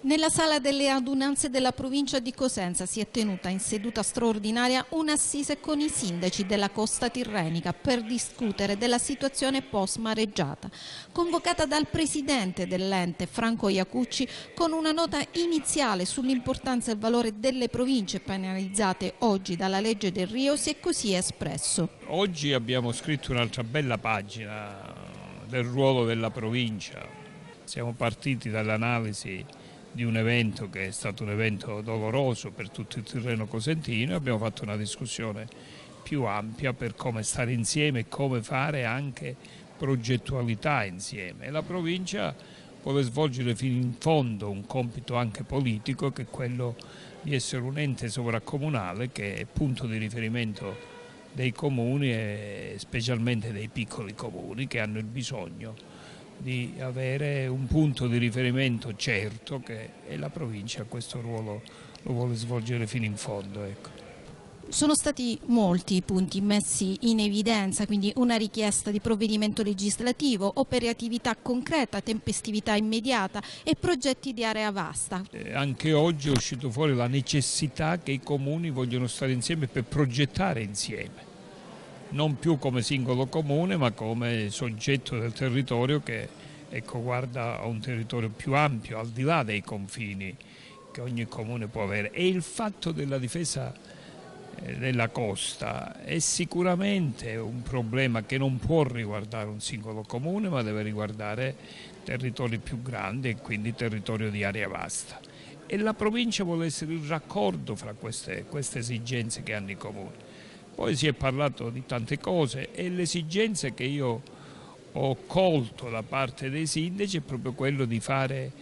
Nella sala delle adunanze della provincia di Cosenza si è tenuta in seduta straordinaria un'assise con i sindaci della costa tirrenica per discutere della situazione post-mareggiata, convocata dal presidente dell'ente Franco Iacucci con una nota iniziale sull'importanza e il valore delle province penalizzate oggi dalla legge del Rio, si è così espresso. Oggi abbiamo scritto un'altra bella pagina del ruolo della provincia. Siamo partiti dall'analisi di un evento che è stato un evento doloroso per tutto il Tirreno cosentino e abbiamo fatto una discussione più ampia per come stare insieme e come fare anche progettualità insieme. E la provincia vuole svolgere fino in fondo un compito anche politico, che è quello di essere un ente sovracomunale che è punto di riferimento dei comuni e specialmente dei piccoli comuni che hanno il bisogno di avere un punto di riferimento certo, e la provincia questo ruolo lo vuole svolgere fino in fondo. Ecco. Sono stati molti i punti messi in evidenza, quindi una richiesta di provvedimento legislativo, operatività concreta, tempestività immediata e progetti di area vasta. Anche oggi è uscito fuori la necessità che i comuni vogliono stare insieme per progettare insieme. Non più come singolo comune, ma come soggetto del territorio che guarda a un territorio più ampio, al di là dei confini che ogni comune può avere. E il fatto della difesa della costa è sicuramente un problema che non può riguardare un singolo comune, ma deve riguardare territori più grandi e quindi territorio di area vasta. E la provincia vuole essere il raccordo fra queste esigenze che hanno i comuni. Poi si è parlato di tante cose e l'esigenza che io ho colto da parte dei sindaci è proprio quello di fare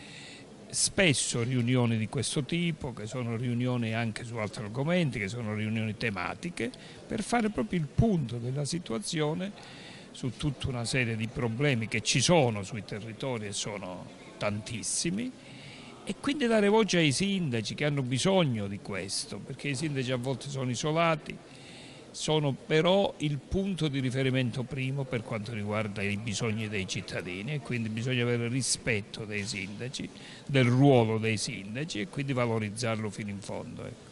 spesso riunioni di questo tipo, che sono riunioni anche su altri argomenti, che sono riunioni tematiche, per fare proprio il punto della situazione su tutta una serie di problemi che ci sono sui territori e sono tantissimi, e quindi dare voce ai sindaci che hanno bisogno di questo, perché i sindaci a volte sono isolati, sono però il punto di riferimento primo per quanto riguarda i bisogni dei cittadini, e quindi bisogna avere rispetto dei sindaci, del ruolo dei sindaci, e quindi valorizzarlo fino in fondo. Ecco.